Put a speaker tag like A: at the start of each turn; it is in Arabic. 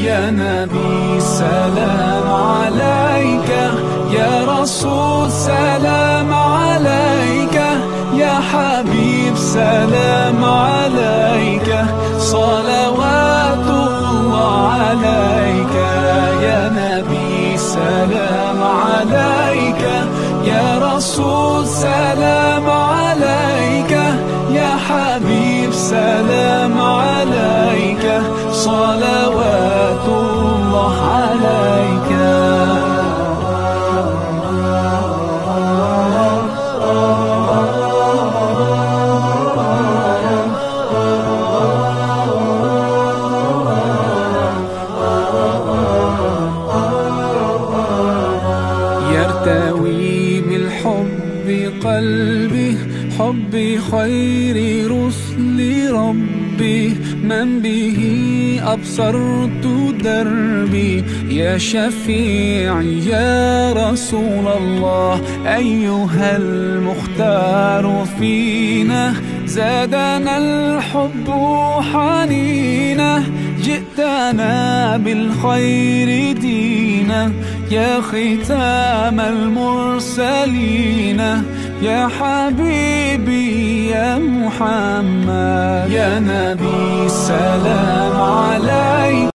A: يا نبي سلام عليك، يا رسول سلام عليك، يا حبيب سلام عليك، صلوات الله عليك. يا نبي سلام عليك، يا رسول سلام عليك، يا حبيب سلام عليك، صلوات الله عليك. يرتوي بالحب قلبي، حب خير رسل ربي، من به أبصرت دربي. يا شفيعي يا رسول الله، أيها المختار فينا، زادنا الحب حنينا، جئتنا بالخير دينا، يا ختام المرسلين، يا حبيبي يا محمد. يا نبي سلام عليك.